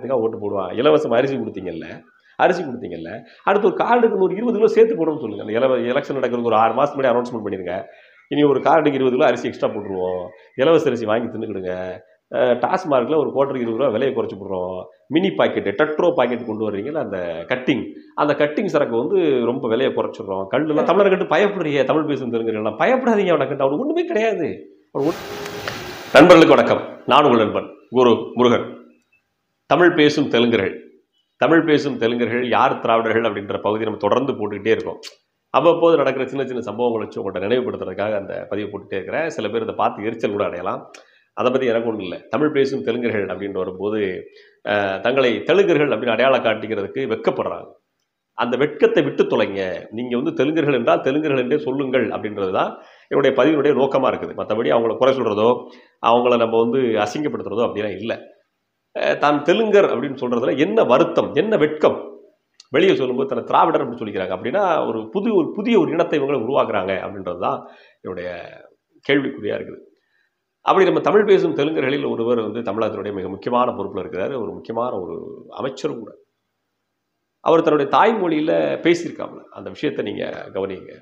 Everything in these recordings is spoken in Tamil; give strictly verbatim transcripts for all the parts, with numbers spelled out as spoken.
ஓட்டு போடுவான். இலவசம் அரிசி கொடுத்தீங்கல்ல, அரிசி கொடுத்தீங்கல்ல, அடுத்து ஒரு கார்டுக்கு ஒரு இருபது கிலோ சேர்த்து போடணும்னு சொல்லுங்க. அந்த இலவ எலெக்ஷன் நடக்கிறதுக்கு ஒரு ஆறு மாதம் முன்னாடி அனௌன்ஸ்மெண்ட் பண்ணிருங்க. இனி ஒரு கார்டுக்கு இருபது கிலோ அரிசி எக்ஸ்ட்ரா போட்டுருவோம். இலவச அரிசி வாங்கி தின்னுக்கிடுங்க. டாஸ்மார்க்கில் ஒரு குவார்டருக்கு இருபது ரூபா விலையை குறைச்சி போடுறோம். மினி பாக்கெட்டு டெட்ரோ பாக்கெட் கொண்டு வர்றீங்களா, அந்த கட்டிங் அந்த கட்டிங் சரக்கு வந்து ரொம்ப விலையை குறைச்சிடுறோம். கல்லுலாம் தமிழர் கட்டு பயப்படுறீங்க. தமிழ் பேசும் தெலுங்குலாம் பயப்படாதீங்க. அவனை கட்டு அவனுக்கு ஒன்றுமே கிடையாது. நண்பர்களுக்கு வணக்கம். நான் உங்கள் நண்பன் குரு முருகன். தமிழ் பேசும் தெலுங்கர்கள் தமிழ் பேசும் தெலுங்கர்கள் யார் திராவிடர்கள் அப்படின்ற பகுதி நம்ம தொடர்ந்து போட்டுக்கிட்டே இருக்கோம். அவ்வப்போது நடக்கிற சின்ன சின்ன சம்பவங்களை வச்சு உங்கள்கிட்ட நினைவுபடுத்துறதுக்காக அந்த பதிவை போட்டுகிட்டே இருக்கிறேன். சில பேர் இதை பார்த்து எரிச்சல் கூட அடையலாம். அதை பற்றி எனக்கு ஒன்றும் இல்லை. தமிழ் பேசும் தெலுங்கர்கள் அப்படின்னு வரும்போது தங்களை தெலுங்கர்கள் அப்படின்னு அடையாளம் காட்டிக்கிறதுக்கு வெட்கப்படுறாங்க. அந்த வெட்கத்தை விட்டு தொலைங்க. நீங்கள் வந்து தெலுங்கர்கள் என்றால் தெலுங்கர்கள் என்றே சொல்லுங்கள் அப்படின்றது தான் என்னுடைய பதிவினுடைய நோக்கமாக இருக்குது. மற்றபடி அவங்கள குறை சொல்கிறதோ அவங்கள நம்ம வந்து அசிங்கப்படுத்துறதோ அப்படிலாம் இல்லை. தான் தெலுங்கர் அப்படின்னு சொல்கிறதுல என்ன வருத்தம், என்ன வெட்கம்? வெளியே சொல்லும்போது தன்னை திராவிடர் அப்படின்னு சொல்லிக்கிறாங்க. அப்படின்னா ஒரு புது ஒரு புதிய ஒரு இனத்தை இவங்களை உருவாக்குறாங்க அப்படின்றது தான் என்னுடைய கேள்விக்குறியாக இருக்குது. அப்படி நம்ம தமிழ் பேசும் தெலுங்கர்களில் ஒருவர் வந்து தமிழகத்தினுடைய மிக முக்கியமான பொறுப்பில் இருக்கிறார். ஒரு முக்கியமான ஒரு அமைச்சரும் கூட. அவர் தன்னுடைய தாய்மொழியில் பேசியிருக்காங்க. அந்த விஷயத்தை நீங்கள் கவனிங்க.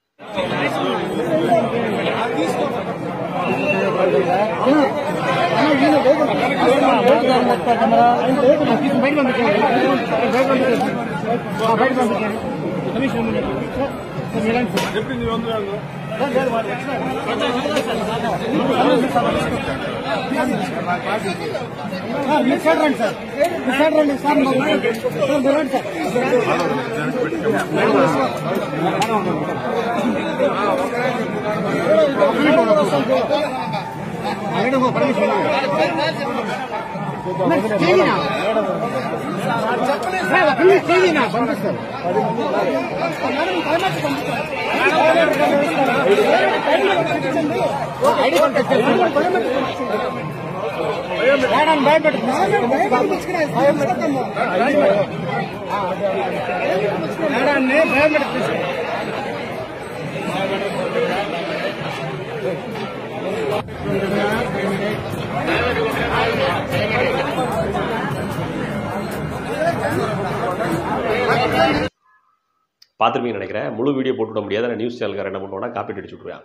பார்த்துருப்பீங்கன்னு நினைக்கிறேன். முழு வீடியோ போட்டுவிட முடியாது. நியூஸ் சேனல்காரர் என்ன பண்ணுவாங்கன்னா காப்பி அடிச்சு விட்ருவேன்.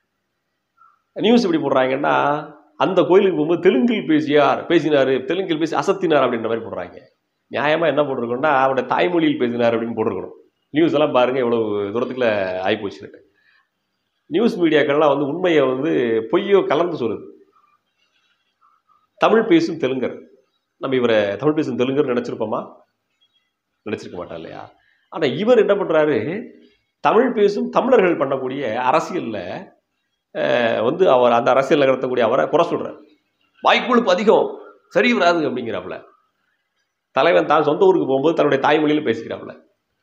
நியூஸ் எப்படி போடுறாங்கன்னா, அந்த கோயிலுக்கு போகும்போது தெலுங்கில் பேசியார் பேசினார் தெலுங்கில் பேசி அசத்தினார் அப்படின்ற மாதிரி போடுறாங்க. நியாயமாக என்ன போட்டிருக்கோம்னா அவருடைய தாய்மொழியில் பேசினார் அப்படின்னு போட்டிருக்கணும். நியூஸ் எல்லாம் பாருங்கள் எவ்வளோ தூரத்துக்குள்ள ஆகிப்போச்சுருக்கு. நியூஸ் மீடியாக்கள்லாம் வந்து உண்மையை வந்து பொய்யோ கலந்து சொல்லுது. தமிழ் பேசும் தெலுங்கர், நம்ம இவரை தமிழ் பேசும் தெலுங்கர் நினச்சிருப்போமா? நினச்சிருக்க மாட்டா இல்லையா? ஆனால் இவர் என்ன பண்ணுறாரு, தமிழ் பேசும் தமிழர்கள் பண்ணக்கூடிய அரசியலில் வந்து அவர் அந்த அரசியல் நகர்த்தக்கூடிய அவரை குறை சொல்கிறார். வாய்க்குழுப்பு அதிகம், சரி வராது அப்படிங்கிறாப்புல. தலைவன் தான் சொந்த ஊருக்கு போகும்போது தன்னுடைய தாய்மொழியில் பேசிக்கிறாப்புல.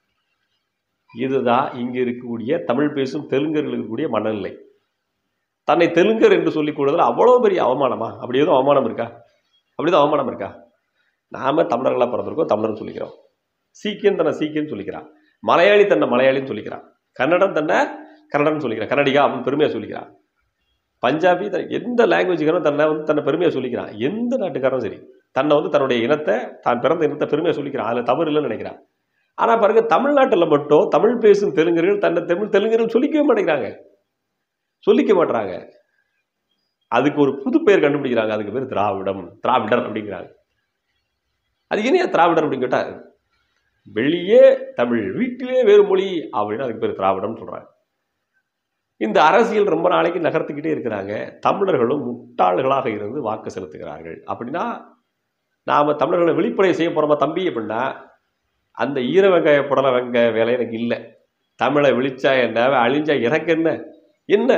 இதுதான் இங்கே இருக்கக்கூடிய தமிழ் பேசும் தெலுங்கர்களுக்கு கூடிய மனநிலை. தன்னை தெலுங்கர் என்று சொல்லிக் கூடுதல் அவ்வளோ பெரிய அவமானமா? அப்படி எதுவும் அவமானம் இருக்கா? அப்படிதான் அவமானம் இருக்கா? நாம தமிழர்களாக பிறந்திருக்கோம், தமிழர்னு சொல்லிக்கிறோம். சீக்கியன் தன்னை சீக்கியன்னு சொல்லிக்கிறான். மலையாளி தன்னை மலையாளின்னு சொல்லிக்கிறான். கன்னடம் தன்னை கன்னடன்னு சொல்லிக்கிறான். கன்னடிகா அப்படின்னு பெருமையாக சொல்லிக்கிறான். பஞ்சாபி எந்த லாங்குவேஜுக்காரனும் தன்னை வந்து தன்னை பெருமையாக சொல்லிக்கிறான். எந்த நாட்டுக்காரனும் சரி தன்னை வந்து தன்னுடைய இனத்தை, தான் பிறந்த இனத்தை பெருமையாக சொல்லிக்கிறான். அதில் தவறு இல்லைன்னு நினைக்கிறான். ஆனால் பாருங்க, தமிழ்நாட்டில் மட்டும் தமிழ் பேசும் தெலுங்கர்கள் தன்னை தமிழ் தெலுங்கர்கள் சொல்லிக்கவே மாட்டேங்கிறாங்க, சொல்லிக்க மாட்டுறாங்க. அதுக்கு ஒரு புது பெயர் கண்டுபிடிக்கிறாங்க. அதுக்கு பேர் திராவிடம், திராவிடர் அப்படிங்கிறாங்க. அது இனியா திராவிடர் அப்படின்னு கேட்டால், வெளியே தமிழ் வீட்டிலே வேறு மொழி அப்படின்னு அதுக்கு பேர் திராவிடம்னு சொல்கிறாங்க. இந்த அரசியல் ரொம்ப நாளைக்கு நகர்த்திக்கிட்டே இருக்கிறாங்க. தமிழர்களும் முட்டாள்களாக இருந்து வாக்கு செலுத்துகிறார்கள். அப்படின்னா நாம் தமிழர்களை வெளிப்படை செய்ய போகிறோமா தம்பி அப்படின்னா, அந்த ஈர வெங்காய புடலை வெங்க வேலை எனக்கு இல்லை. தமிழை விழிச்சா என்ன, அழிஞ்சா எனக்கு என்ன என்ன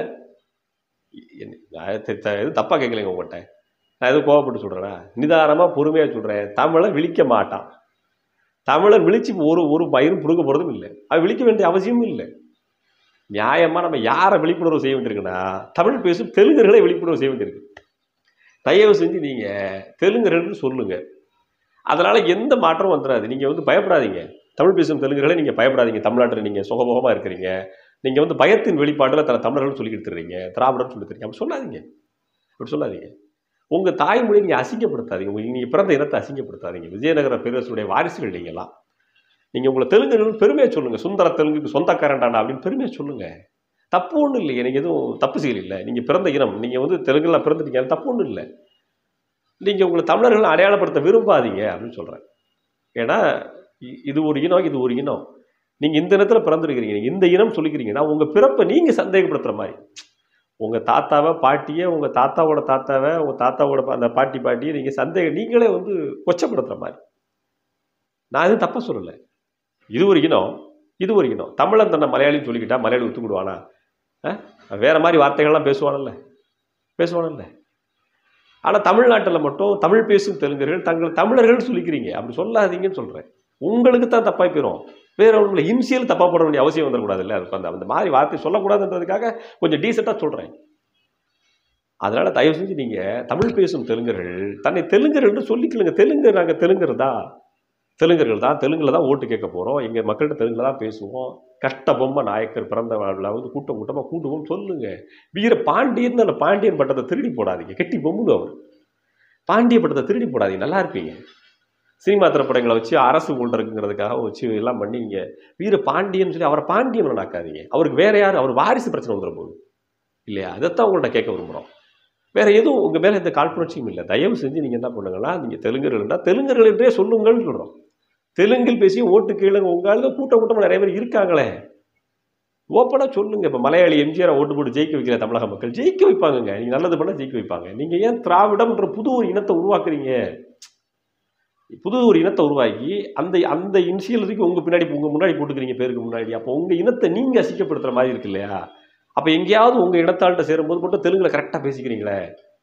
எது தப்பாக கேட்கலைங்க உங்கள்கிட்ட. நான் எதுவும் கோவப்பட்டு சொல்கிறேன்னா, நிதானமாக பொறுமையாக சொல்கிறேன். தமிழை விழிக்க மாட்டான். தமிழர் விழிச்சு ஒரு ஒரு பயிரும் பிடுங்க போகிறதும் இல்லை. அது விழிக்க வேண்டிய அவசியமும் இல்லை. நியாயமாக நம்ம யாரை விழிப்புணர்வு செய்ய வேண்டியிருக்குன்னா, தமிழ் பேசும் தெலுங்கர்களை விழிப்புணர்வு செய்ய வேண்டியிருக்கு. தயவு செஞ்சு நீங்கள் தெலுங்கர்கள்னு சொல்லுங்கள். அதனால் எந்த மாற்றமும் வந்துடாது. நீங்கள் வந்து பயப்படாதீங்க. தமிழ் பேசும் தெலுங்கர்களை நீங்கள் பயப்படாதீங்க. தமிழ்நாட்டில் நீங்கள் சுகபோகமாக இருக்கிறீங்க. நீங்கள் வந்து பயத்தின் வெளிப்பாட்டில் தன தமிழர்கள் சொல்லி கொடுத்துறீங்க, திராவிடர்னு சொல்லி தரீங்க. அப்படி சொல்லாதீங்க, அப்படி சொல்லாதீங்க. உங்கள் தாய்மொழியை நீங்கள் அசிங்கப்படுத்தாதீங்க. நீங்கள் பிறந்த இனத்தை அசிங்கப்படுத்தாதீங்க. விஜயநகர பேரரசுடைய வாரிசுகள் நீங்களாம். நீங்கள் உங்களை தெலுங்குன்னு பெருமையாக சொல்லுங்கள். சுந்தர தெலுங்குக்கு சொந்தக்காரண்டாண்டா அப்படின்னு பெருமையாக சொல்லுங்கள். தப்பு ஒன்றும் இல்லையே. நீங்கள் எதுவும் தப்பு செய்யலை. நீங்கள் பிறந்த இனம், நீங்கள் வந்து தெலுங்குலாம் பிறந்துட்டீங்க, தப்பு ஒன்றும் இல்லை. நீங்கள் உங்களை தமிழர்கள் அடையாளப்படுத்த விரும்பாதீங்க அப்படின்னு சொல்கிறேன். ஏன்னா இது ஒரு இனம், இது ஒரு இனம். நீங்கள் இந்த இனத்தில் பிறந்திருக்கிறீங்க, இந்த இனம் சொல்லிக்கிறீங்கன்னா உங்கள் பிறப்பை நீங்கள் சந்தேகப்படுத்துகிற மாதிரி. உங்கள் தாத்தாவை பாட்டியை, உங்கள் தாத்தாவோட தாத்தாவை, உங்கள் தாத்தாவோட அந்த பாட்டி பாட்டியை நீங்கள் சந்தேகம் நீங்களே வந்து கொச்சப்படுத்துகிற மாதிரி. நான் எதுவும் தப்பாக சொல்லலை. இது ஒரு இனம், இது ஒரு இனம். தமிழன் தன்னை மலையாளின்னு சொல்லிக்கிட்டா மலையாளி ஒத்துக்கிடுவானா? வேறு மாதிரி வார்த்தைகள்லாம் பேசுவானல்ல, பேசுவானல்ல. ஆனால் தமிழ்நாட்டில் மட்டும் தமிழ் பேசும் தெலுங்கர்கள் தங்கள் தமிழர்கள் சொல்லிக்கிறீங்க. அப்படி சொல்லாதீங்கன்னு சொல்கிறேன். உங்களுக்கு தான் தப்பாக போயிடும். வேற ஒன்றும் இன்சியல் தப்பாக போட வேண்டிய அவசியம் வந்துடக்கூடாது. இல்லை, அதுக்கு அந்த அந்த மாதிரி வார்த்தை சொல்லக்கூடாதுன்றதுக்காக கொஞ்சம் டீசெண்டாக சொல்கிறேன். அதனால் தயவு செஞ்சு நீங்கள் தமிழ் பேசும் தெலுங்கர்கள் தன்னை தெலுங்கர்கள் சொல்லிக்கலுங்க. தெலுங்கு நாங்கள் தெலுங்கர் தான், தெலுங்கர்கள் தான், தெலுங்கில் தான் ஓட்டு கேட்க போகிறோம், எங்கள் மக்கள்கிட்ட தெலுங்கில் தான் பேசுவோம். கஷ்ட பொம்மை நாயக்கர் பிறந்த வாழ்வில் வந்து கூட்டம் கூட்டமாக கூட்டுவோம் சொல்லுங்கள். வீர பாண்டியன் அந்த பாண்டியன் பட்டத்தை திருடி போடாதீங்க. கெட்டி பொம்முங்க அவர். பாண்டிய பட்டத்தை திருடி போடாதீங்க, நல்லா இருப்பீங்க. சினிமா திரைப்படங்களை வச்சு அரசு கொண்டிருக்குங்கிறதுக்காக வச்சு எல்லாம் பண்ணி நீங்கள் வீர பாண்டியன் சொல்லி அவரை பாண்டியன் நடக்காதீங்க. அவருக்கு வேற யார், அவர் வாரிசு பிரச்சனை வந்துடும் போது இல்லையா? அதைத்தான் உங்கள்கிட்ட கேட்க விரும்புகிறோம். வேற எதுவும் உங்கள் மேலே எந்த காழ்ப்புணர்ச்சியும் இல்லை. தயவு செஞ்சு நீங்கள் என்ன பண்ணுங்கன்னா, நீங்கள் தெலுங்கர்கள்னா தெலுங்கர்கள் என்றே சொல்லுங்கள்னு சொல்கிறோம். தெலுங்கில் பேசி ஓட்டு கேளுங்க. உங்களால் கூட்டம் கூட்டமாக நிறைய பேர் இருக்காங்களே, ஓப்பனாக சொல்லுங்க. இப்போ மலையாளி எம்ஜிஆரை ஓட்டு போட்டு ஜெயிக்க வைக்கிற தமிழக மக்கள் ஜெயிக்க வைப்பாங்கங்க. நீங்கள் நல்லது பண்ணால் ஜெயிக்க வைப்பாங்க. நீங்கள் ஏன் திராவிடம்ன்ற புது ஒரு இனத்தை உருவாக்குறீங்க? புது ஒரு இனத்தை உருவாக்கி அந்த அந்த இன்சியலுக்கு உங்கள் பின்னாடி உங்கள் முன்னாடி போட்டுக்கிறீங்க, பேருக்கு முன்னாடி. அப்போ உங்கள் இனத்தை நீங்கள் அசிக்கப்படுத்துகிற மாதிரி இருக்கு இல்லையா? அப்போ எங்கேயாவது உங்கள் இனத்தாள்கிட்ட சேரும்போது மட்டும் தெலுங்கில் கரெக்டாக பேசிக்கிறீங்களே.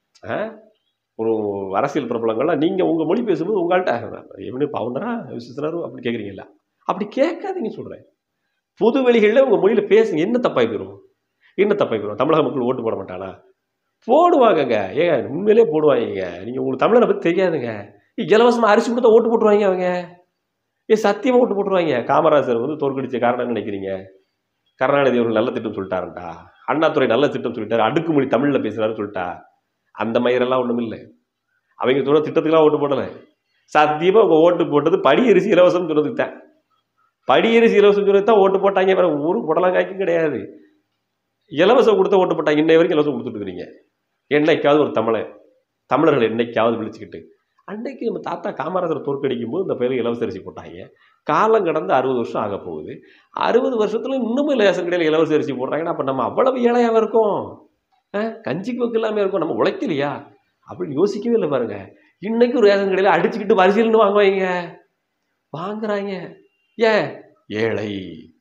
ஒரு அரசியல் பிரபலங்கள்லாம் நீங்கள் உங்கள் மொழி பேசும்போது உங்கள்கிட்ட எப்படி பவுண்டரா விசித்தனரும் அப்படி கேட்குறீங்களா? அப்படி கேட்காதீங்க சொல்கிறேன். பொது வெளிகளில் உங்கள் மொழியில் பேசுங்க. என்ன தப்பாகி போயிடும், என்ன தப்பாகி போயிடும்? தமிழக மக்கள் ஓட்டு போட மாட்டானா? போடுவாங்கங்க. ஏங்க உண்மையிலே போடுவாங்க. நீங்கள் உங்களுக்கு தமிழரை பற்றி தெரியாதுங்க. இலவசமாக அரிசி கொடுத்தா ஓட்டு போட்டுருவாங்க அவங்க. ஏன் சத்தியமாக ஓட்டு போட்டுருவாங்க. காமராஜர் வந்து தோற்கடிச்ச காரணம்னு நினைக்கிறீங்க? கருணாநிதி அவர்கள் நல்ல திட்டம் சொல்லிட்டாருண்டா, அண்ணாதுரை நல்ல திட்டம் சொல்லிட்டாரு, அடுக்குமொழி தமிழில் பேசுகிறாருன்னு சொல்லிட்டா. அந்த மயிரெல்லாம் ஒன்றும் இல்லை. அவங்க சொல்ல திட்டத்துக்கெல்லாம் ஓட்டு போடலை. சத்தியமாக அவங்க ஓட்டு போட்டது படி அரிசி இலவசம் சொன்னதுக்கு தான். படி அரிசி இலவசம் சொன்னது தான் ஓட்டு போட்டாங்க. வேறு ஊருக்கு புடலங்காய்க்கும் கிடையாது. இலவசம் கொடுத்த ஓட்டு போட்டாங்க. இன்னை வரைக்கும் இலவசம் கொடுத்துட்டுருக்கிறீங்க. என்னைக்காவது ஒரு தமிழன் தமிழர்கள் என்னைக்காவது விழிச்சுக்கிட்டு அன்றைக்கு நம்ம தாத்தா காமராஜர் தோற்கடிக்கும் போது இந்த பேருக்கு இலவச அரிசி போட்டாங்க. காலம் கடந்து அறுபது வருஷம் ஆக போகுது. அறுபது வருஷத்துல இன்னமும் ரேஷன் கடையில் இலவச அரிசி போடுறாங்கன்னா அப்போ நம்ம அவ்வளவு ஏழையாக இருக்கோம், கஞ்சிக்கு வைக்க இல்லாமல் இருக்கும், நம்ம உழைக்கலையா அப்படின்னு யோசிக்கவே இல்லை பாருங்க. இன்னைக்கும் ரேஷன் கடையில் அடிச்சுக்கிட்டு வரிசையில்னு வாங்குவாங்க, வாங்குறாங்க. ஏன்? ஏழை.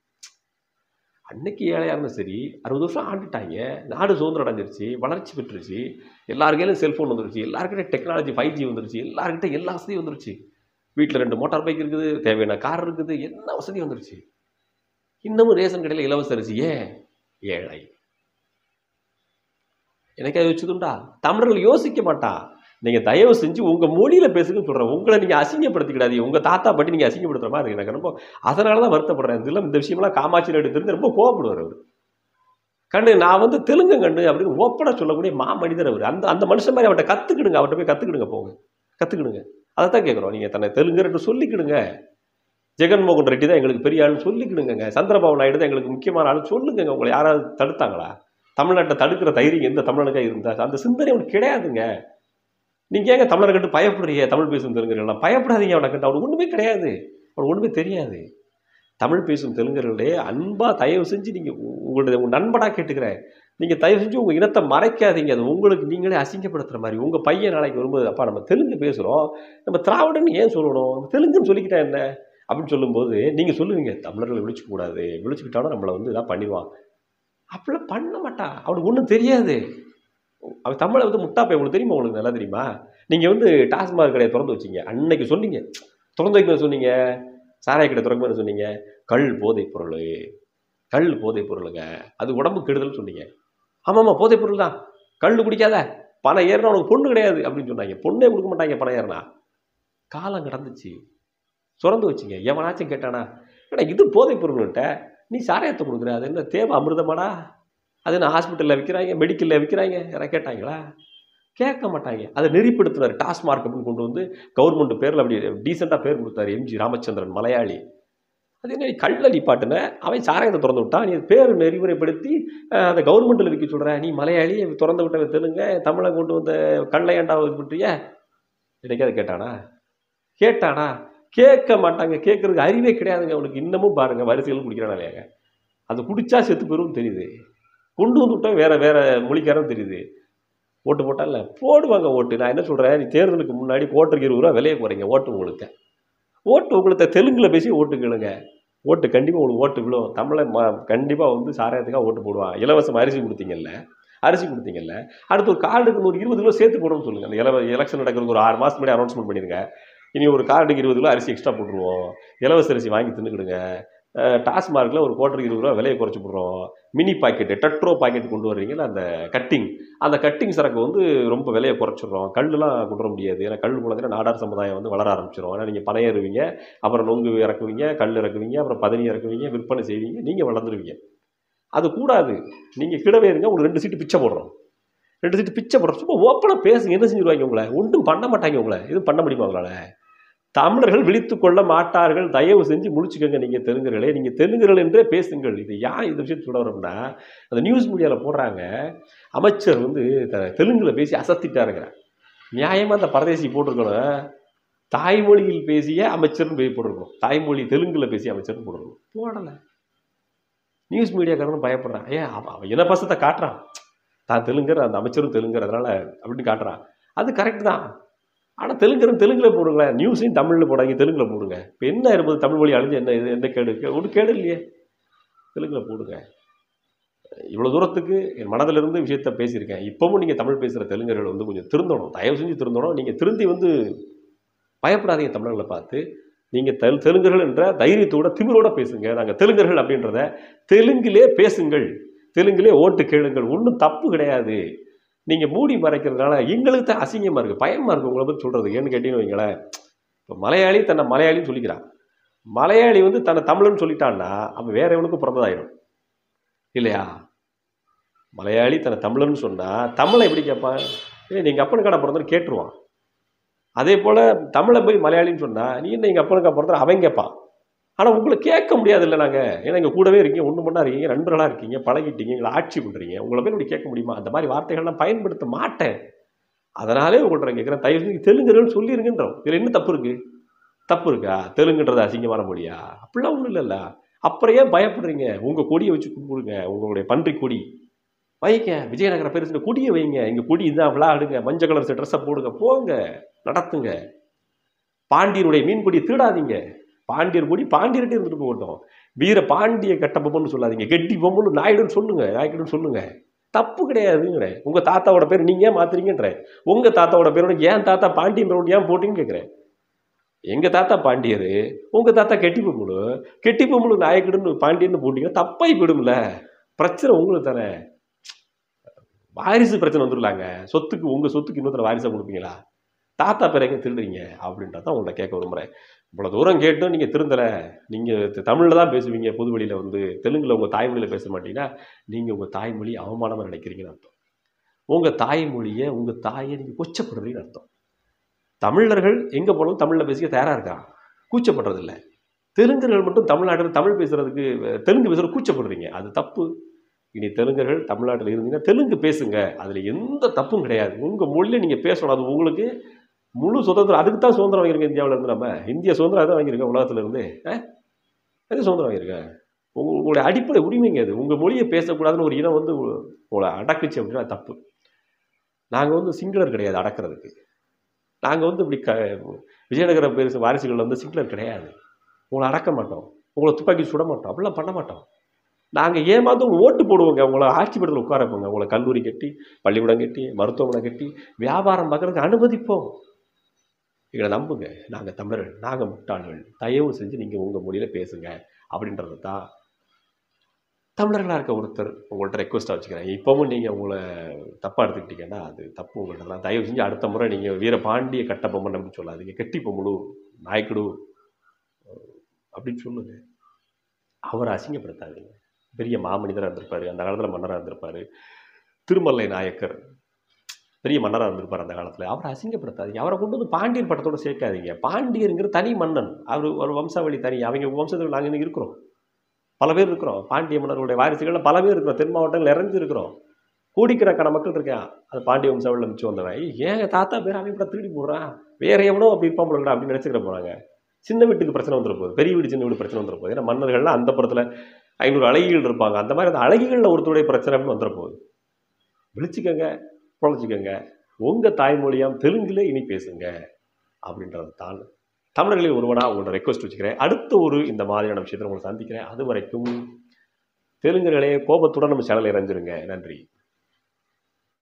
அன்னைக்கு ஏழையாக இருந்தால் சரி, அறுபது வருஷம் ஆண்டுட்டாங்க, நாடு சுதந்திரம் அடைஞ்சிருச்சு, வளர்ச்சி பெற்றுருச்சு, எல்லாருக்கையிலும் செல்ஃபோன் வந்துருச்சு, எல்லாருக்கிட்ட டெக்னாலஜி ஃபைவ் ஜி வந்துருச்சு, எல்லாருக்கிட்ட எல்லா வசதியும் வந்துருச்சு. வீட்டில் ரெண்டு மோட்டார் பைக் இருக்குது, தேவையான கார் இருக்குது, என்ன வசதி வந்துருச்சு. இன்னமும் ரேஷன் கடையில் இலவச அரிசி. ஏன்? ஏழை. எனக்கு அதை வச்சுதுண்டா? தமிழர்கள் யோசிக்க மாட்டான். நீங்கள் தயவு செஞ்சு உங்கள் மொழியில் பேசுங்கன்னு சொல்கிறேன். உங்களை நீங்கள் அசிங்கப்படுத்திக்கிடாதீங்க. உங்கள் தாத்தா பட்டி நீங்கள் அசிங்கப்படுத்துகிற மாதிரி இருக்கு. எனக்கு ரொம்ப அதனால தான் வருத்தப்படுறேன். இதெல்லாம் இந்த விஷயமெல்லாம் காமாட்சி நாயுடு தெரிஞ்சு ரொம்ப கோவப்படுவார் அவர். கண்ணு நான் வந்து தெலுங்கு கண்ணு அப்படின்னு ஓப்பனாக சொல்லக்கூடிய மா மனிதர் அவர். அந்த அந்த மனுஷன் மாதிரி அவர்கிட்ட கற்றுக்கிடுங்க. அவர்கிட்ட போய் கற்றுக்கிடுங்க, போங்க கற்றுக்கிடுங்க. அதை தான் கேட்குறோம். நீங்கள் தன்னை தெலுங்குன்னு சொல்லிக்கிடுங்க. ஜெகன்மோகன் ரெட்டி தான் எங்களுக்கு பெரிய ஆளுன்னு சொல்லிக்கிடுங்க. சந்திரபாபு நாயுடு தான் எங்களுக்கு முக்கியமான ஆளுன்னு சொல்லுங்க. உங்களை யாராவது தடுத்தாங்களா? தமிழ்நாட்டை தடுக்கிற தைரியம் எந்த தமிழனுக்காக இருந்தா? அந்த சிந்தனை அவனுக்கு கிடையாதுங்க. நீங்கள் ஏங்க தமிழரை கண்டு பயப்படுறீங்க? தமிழ் பேசும் தெலுங்கர்கள்லாம் பயப்படாதீங்க. அவனை கண்டு அவனுக்கு ஒன்றுமே கிடையாது, அவனுக்கு ஒன்றுமே தெரியாது. தமிழ் பேசும் தெலுங்கர்களே அன்பாக தயவு செஞ்சு நீங்கள் உங்களுடைய உங்கள் நண்பனாக கேட்டுக்கிறேன், நீங்கள் தயவு செஞ்சு உங்கள் இனத்தை மறைக்காதீங்க. அது உங்களுக்கு நீங்களே அசிங்கப்படுத்துகிற மாதிரி. உங்கள் பையன் நாளைக்கு வரும்போது அப்பா நம்ம தெலுங்கு பேசுகிறோம், நம்ம திராவிடன்னு ஏன் சொல்லணும், நம்ம தெலுங்குன்னு சொல்லிக்கிட்டா என்ன அப்படின்னு சொல்லும்போது நீங்கள் சொல்லுவீங்க தமிழர்களை விழிச்சிக்கூடாது, விழிச்சுக்கிட்டாலும் நம்மளை வந்து இதாக பண்ணிடுவான். அப்படிலாம் பண்ண மாட்டான். அவனுக்கு ஒன்றும் தெரியாது. அவன் தமிழை வந்து முட்டாப்பை. உங்களுக்கு தெரியுமா? உங்களுக்கு நல்லா தெரியுமா? நீங்கள் வந்து டாஸ்மாக் கடையை திறந்து வச்சிங்க, அன்னைக்கு சொன்னீங்க திறந்து வைக்கணும் சொன்னீங்க, சாராய கடை திறக்கணும்னு சொன்னீங்க. கல் போதைப் பொருள், கல் போதைப் பொருளுங்க, அது உடம்பு கெடுதல்னு சொன்னீங்க. ஆமாம்மா போதைப் பொருள் தான், கல் குடிக்காத, பணம் ஏறினா உனக்கு பொண்ணு கிடையாது அப்படின்னு சொன்னாங்க. பொண்ணே கொடுக்க மாட்டாங்க பணம் ஏறினா. காலம் கடந்துச்சு, திறந்து வச்சிங்க. எவனாச்சும் கேட்டானா ஏன்னா இது போதைப் பொருள்கிட்ட நீ சாராயத்தை கொடுக்குற, அது என்ன தேவை அமிர்தமாடா? அது என்ன ஹாஸ்பிட்டலில் விற்கிறாங்க, மெடிக்கலில் விற்கிறாங்க, யாராவது கேட்டாங்களா? கேட்க மாட்டாங்க. அதை நெறிப்படுத்தினார். டாஸ்மார்க் அப்படின்னு கொண்டு வந்து கவர்மெண்ட் பேரில் அப்படி டீசெண்டாக பேர் கொடுத்தாரு. எம்ஜி ராமச்சந்திரன், மலையாளி. அது என்ன கல்ல நிப்பாட்டுன, அவன் சாராயத்தை திறந்து விட்டான். நீ பேர் நெறிமுறைப்படுத்தி அந்த கவர்மெண்ட்டில் விற்க சொல்கிற. நீ மலையாளி திறந்து விட்ட தெலுங்க, தமிழை கொண்டு வந்த கல்லையாண்டா இது பண்ணுறிய. கிடைக்காது. கேட்டானா? கேட்டானா? கேட்க மாட்டாங்க. கேட்கறதுக்கு அறிவே கிடையாதுங்க அவனுக்கு. இன்னமும் பாருங்க வரிசைகள் குடிக்கிறானா இல்லையாங்க. அது குடிச்சா செத்து போயிரும் தெரியுது. கொண்டு வந்து விட்டா வேற வேற மொழிக்காரன் தெரியுது. ஓட்டு போட்டா இல்லை போடுவாங்க ஓட்டு. நான் என்ன சொல்கிறேன், நீ தேர்தலுக்கு முன்னாடி கோட்டருக்கு இருபது ரூபா விலையை போகிறீங்க. ஓட்டு உங்களுக்கு ஓட்டு உங்களுக்கு தெலுங்கில் பேசி ஓட்டு கேளுங்க. ஓட்டு கண்டிப்பாக உங்களுக்கு ஓட்டு விழும். தமிழை ம கண்டிப்பாக வந்து சாராயத்துக்காக ஓட்டு போடுவான். இலவசம் அரிசி கொடுத்தீங்கல்ல, அரிசி கொடுத்தீங்கல்ல, அடுத்து ஒரு கார்டுக்கு ஒரு இருபது கிலோ சேர்த்து போடணும்னு சொல்லுங்கள். அந்த இலவ எலெக்ஷன் நடக்கிறதுக்கு ஒரு ஆறு மாதம் முன்னாடி அனௌன்ஸ்மெண்ட் பண்ணிடுங்க. இனி ஒரு கார்டுக்கு இருபது கிலோ அரிசி எக்ஸ்ட்ரா போட்டுருவோம். இலவச அரிசி வாங்கி தின்னுக்கிடுங்க. டாஸ்மார்க்கில் ஒரு கோட்டருக்கு இருபது ரூபா விலையை குறைச்சி போடுறோம். மினி பாக்கெட்டு டெட்ரோ பாக்கெட் கொண்டு வர்றீங்களா, அந்த கட்டிங் அந்த கட்டிங் சரக்கு வந்து ரொம்ப விலையை குறைச்சிடுறோம். கல்லுலாம் கொண்டு வர முடியாது. ஏன்னா கல் குழந்தைன்னா நாடார் சமுதாயம் வந்து வளர ஆரம்பிச்சிடும். ஏன்னா நீங்கள் பனை ஏறுவீங்க, அப்புறம் நொங்கு இறக்குவீங்க, கல் இறக்குவீங்க, அப்புறம் பதனி இறக்குவீங்க, விற்பனை செய்வீங்க, நீங்கள் வளர்ந்துருவீங்க. அது கூடாது. நீங்கள் கிடவே இருங்க. உங்களுக்கு ரெண்டு சீட்டு பிச்சை போடுறோம். ரெண்டு சீட்டு பிச்சை போடுறோம். சும்மா ஓப்பனாக பேசுங்க. என்ன செஞ்சுருவாங்க உங்களை? ஒன்றும் பண்ண மாட்டாங்க உங்களை. எதுவும் பண்ண முடியுமா உங்களால்? தமிழர்கள் விழித்து கொள்ள மாட்டார்கள். தயவு செஞ்சு முழிச்சுக்கோங்க. நீங்கள் தெலுங்கர்களே, நீங்கள் தெலுங்கர்கள் என்றே பேசுங்கள். இது ஏன் இந்த விஷயத்தை சொல்ல வரோம்னா, அந்த நியூஸ் மீடியாவில் போடுறாங்க, அமைச்சர் வந்து தெலுங்குல பேசி அசத்திட்டாருங்கிறார். நியாயமாக அந்த பரதேசி போட்டிருக்கணும், தாய்மொழியில் பேசிய அமைச்சர்னு போய் போட்டிருக்கணும். தாய்மொழி தெலுங்குல பேசிய அமைச்சர்னு போட்டிருக்கணும். போடலை. நியூஸ் மீடியாக்காரனும் பயப்படுறான். ஏன் அவன் அவன் இனப்பசத்தை காட்டுறான். தான் தெலுங்கர், அந்த அமைச்சரும் தெலுங்கர், அதனால அப்படின்னு காட்டுறான். அது கரெக்ட் தான். ஆனால் தெலுங்கு தெலுங்கில் போடுங்களேன். நியூஸையும் தமிழில் போடாங்க, தெலுங்கில் போடுங்க. இப்போ என்ன இருப்பது? தமிழ் மொழி அழிஞ்சு என்ன இது என்ன கேடு? ஒன்றும் கேடு இல்லையே. தெலுங்கில் போடுங்க. இவ்வளோ தூரத்துக்கு என் மனதிலிருந்து விஷயத்த பேசியிருக்கேன். இப்போவும் நீங்கள் தமிழ் பேசுகிற தெலுங்கர்கள் வந்து கொஞ்சம் திருந்தணும். தயவு செஞ்சு திருந்தணும். நீங்கள் திருந்தி வந்து பயப்படாதீங்க. தமிழர்களை பார்த்து நீங்கள் தெல் தெலுங்கர்கள் என்ற தைரியத்தோட திமிரோட பேசுங்க. நாங்கள் தெலுங்கர்கள் அப்படின்றத தெலுங்கிலே பேசுங்கள். தெலுங்கிலே ஓட்டு கேளுங்கள். ஒன்றும் தப்பு கிடையாது. நீங்கள் மூடி மறைக்கிறதுனால எங்களுக்கு தான் அசிங்கமாக இருக்குது, பயமாக இருக்குது உங்களை பற்றி சொல்கிறது. ஏன்னு கேட்டீங்கன்னு வைங்களேன், இப்போ மலையாளி தன்னை மலையாளின்னு சொல்லிக்கிறான். மலையாளி வந்து தன்னை தமிழன்னு சொல்லிட்டான்னா அவன் வேற எவனுக்கும் பிறந்ததாயிடும் இல்லையா? மலையாளி தன்னை தமிழன்னு சொன்னால் தமிழை எப்படி கேட்பான்? ஏ நீங்கள் அப்பனுக்கான பிறந்தன்னு கேட்டுருவான். அதே போல் தமிழை போய் மலையாளின்னு சொன்னால் நீ என்ன எங்கள் அப்பனுக்கா பிறந்த அவன் கேட்பான். ஆனால் உங்களை கேட்க முடியாது இல்லை நாங்கள். ஏன்னா எங்கள் கூடவே இருக்கீங்க, ஒன்று மணி இருக்கீங்க, நண்பர்களாக இருக்கீங்க, பழகிட்டீங்க, எங்களை ஆட்சி பண்ணுறீங்க. உங்களை போய் இப்படி கேட்க முடியுமா? அந்த மாதிரி வார்த்தைகள்லாம் பயன்படுத்த மாட்டேன். அதனாலே உங்கள்கிட்ட கேட்குறேன், தயவு செஞ்சு தெலுங்குன்னு சொல்லிருங்கன்றோம். இதில் என்ன தப்பு இருக்குது? தப்பு இருக்கா? தெலுங்குன்றது அசிங்கமான மொழியா? அப்படிலாம் ஒன்றும் இல்லைல்ல. அப்புறம் ஏன் பயப்படுறீங்க? உங்கள் கொடியை வச்சு கும்பிடுங்க. உங்களுடைய பன்றி கொடி வைங்க. விஜயநகர பேர் கொடியை வைங்க. எங்கள் கொடி இதுதான், விளையாடுங்க, மஞ்சள் கலர் ட்ரெஸ்ஸை போடுங்க, போங்க, நடத்துங்க. பாண்டியனுடைய மீன் கொடியை திருடாதீங்க. பாண்டியர் கொடி பாண்டியர்கிட்டே இருந்துட்டு போகட்டும். வீர பாண்டிய கட்ட பொம்மைன்னு சொல்லாதீங்க. கெட்டி பொம்மைன்னு நாயுடுன்னு சொல்லுங்க, நாய்க்குன்னு சொல்லுங்க. தப்பு கிடையாதுங்கிறேன். உங்கள் தாத்தாவோட பேர் நீங்கள் ஏன் மாத்துறீங்கன்றேன். உங்கள் தாத்தாவோட பேரோட ஏன் தாத்தா பாண்டியன் பேரோட ஏன் போட்டிங்கன்னு கேட்குறேன். எங்கள் தாத்தா பாண்டியர், உங்கள் தாத்தா கெட்டி பொம்முழு, கெட்டி பொம்முழு நாயக்குன்னு பாண்டியன்னு போட்டிங்க, தப்பாய் போயிடும்ல. பிரச்சனை உங்களுக்கு தானே. வாரிசு பிரச்சனை வந்துடலாங்க. சொத்துக்கு உங்கள் சொத்துக்கு இன்னொருத்தர வாரிசாக கொடுப்பீங்களா? தாத்தா பேர் எங்கே திருடுறீங்க அப்படின்றதான் உங்கள்கிட்ட கேட்க விரும்புகிறேன். இவ்வளோ தூரம் கேட்டும் நீங்கள் திருந்தலை. நீங்கள் தமிழில் தான் பேசுவீங்க, பொது வழியில் வந்து தெலுங்கில் உங்கள் தாய்மொழியில் பேச மாட்டீங்கன்னா நீங்கள் உங்கள் தாய்மொழி அவமானமாக நினைக்கிறீங்கன்னு அர்த்தம். உங்கள் தாய்மொழியை, உங்கள் தாயை நீங்கள் கொச்சப்படுறீங்கன்னு அர்த்தம். தமிழர்கள் எங்கே போனாலும் தமிழில் பேசிக்க தயாராக இருக்கான், கூச்சப்படுறதில்லை. தெலுங்கர்கள் மட்டும் தமிழ்நாட்டில் தமிழ் பேசுகிறதுக்கு தெலுங்கு பேசுகிற கூச்சப்படுறீங்க, அது தப்பு. இனி தெலுங்கர்கள் தமிழ்நாட்டில் இருந்தீங்கன்னா தெலுங்கு பேசுங்க, அதில் எந்த தப்பும் கிடையாது. உங்கள் மொழியில் நீங்கள் பேசணும், அது உங்களுக்கு முழு சுதந்திரம். அதுக்கு தான் சுதந்திரம் வாங்கியிருக்கேன் இந்தியாவில் இருந்து. நம்ம இந்திய சுதந்திரம் அதான் வாங்கியிருக்கேன் உலகத்தில் இருந்து. எது சுதந்திரம் வாங்கியிருக்கேன்? உங்க உங்களுடைய அடிப்படை உரிமைங்க அது. உங்கள் மொழியை பேசக்கூடாதுன்னு ஒரு இனம் வந்து உங்களை அடக்குச்சு அப்படின்னா தப்பு. நாங்கள் வந்து சிங்களர் கிடையாது அடக்கிறதுக்கு. நாங்கள் வந்து இப்படி க விஜயநகர பேச வாரிசுகள் வந்து சிங்களர் கிடையாது. உங்களை அடக்க மாட்டோம், உங்களை துப்பாக்கி சுட மாட்டோம், அப்படிலாம் பண்ண மாட்டோம். நாங்கள் ஏமாந்து உங்களை ஓட்டு போடுவோங்க, உங்களை ஆட்சி படத்தில் உட்கார வைப்போங்க, உங்களை கல்லூரி கட்டி, பள்ளிக்கூடம் கட்டி, மருத்துவமனை கட்டி, வியாபாரம் பார்க்குறதுக்கு அனுமதிப்போம். எங்களை நம்புங்க. நாங்கள் தமிழர்கள், நாங்கள் முட்டாள்கள். தயவு செஞ்சு நீங்கள் உங்கள் மொழியில் பேசுங்க அப்படின்றது தான் தமிழர்களாக இருக்க ஒருத்தர் உங்கள்கிட்ட ரெக்வஸ்ட்டாக வச்சுக்கிறேன். இப்போவும் நீங்கள் உங்களை தப்பாக எடுத்துக்கிட்டீங்கன்னா அது தப்பு உங்கள்கிட்ட தான். தயவு செஞ்சு அடுத்த முறை நீங்கள் வீர பாண்டிய கட்ட பொம்மன் அப்படின்னு சொல்லாதீங்க. கெட்டி பொம்மலு, நாய்க்குடு அப்படின்னு சொல்லுங்க. அவரை அசிங்கப்படுத்தாதீங்க. பெரிய மாமனிதராக இருந்திருப்பார், அந்த காலத்தில் மன்னராக இருந்திருப்பார். திருமலை நாயக்கர் பெரிய மன்னராக இருந்திருப்பார் அந்த காலத்தில். அவரை அசிங்கப்படுத்தாதீங்க. அவரை கொண்டு வந்து பாண்டியர் பட்டத்தோடு சேர்க்காதீங்க. பாண்டியருங்கிற தனி மன்னன். அவர் ஒரு வம்சாவளி தனி. அவங்க வம்சத்தில் நாங்கள் இன்னும் இருக்கிறோம். பல பேர் இருக்கிறோம். பாண்டிய மன்னர்களுடைய வாரிசுகளில் பல பேர் இருக்கிறோம். தென் மாவட்டங்கள் நிறைஞ்சு இருக்கிறோம். கோடிக்கணக்கான மக்கள் இருக்கேன். அது பாண்டிய வம்சாவளியில் மிச்சம் வந்தவன். ஏங்க தாத்தா பேர் அவன் கூட திருடி போடுறான், வேற எவனோ அப்படி இருப்பான் போடுறா அப்படின்னு நினச்சிக்கிற போகிறாங்க. சின்ன வீட்டுக்கு பிரச்சனை வந்துட போகுது, பெரிய வீடு சின்ன வீடு பிரச்சனை வந்துட போகுது. ஏன்னா மன்னர்கள்லாம் அந்த புறத்தில் ஐநூறு அழகிகள் இருப்பாங்க. அந்த மாதிரி அந்த அழகிகளில் ஒருத்தருடைய பிரச்சனை அப்படின்னு வந்துட போகுது. விழிச்சிக்கங்க, பொழைச்சிக்கங்க. உங்கள் தாய்மொழியாம் தெலுங்குல இனி பேசுங்க அப்படின்றது தான் தமிழர்களில் ஒருவனாக உங்களோட ரெக்வஸ்ட் வச்சுக்கிறேன். அடுத்த ஒரு இந்த மாதிரியான விஷயத்தில் உங்களை சந்திக்கிறேன். அது வரைக்கும் தெலுங்கர்களே கோபத்துடன் நம்ம சேனலை இறஞ்சிருங்க. நன்றி.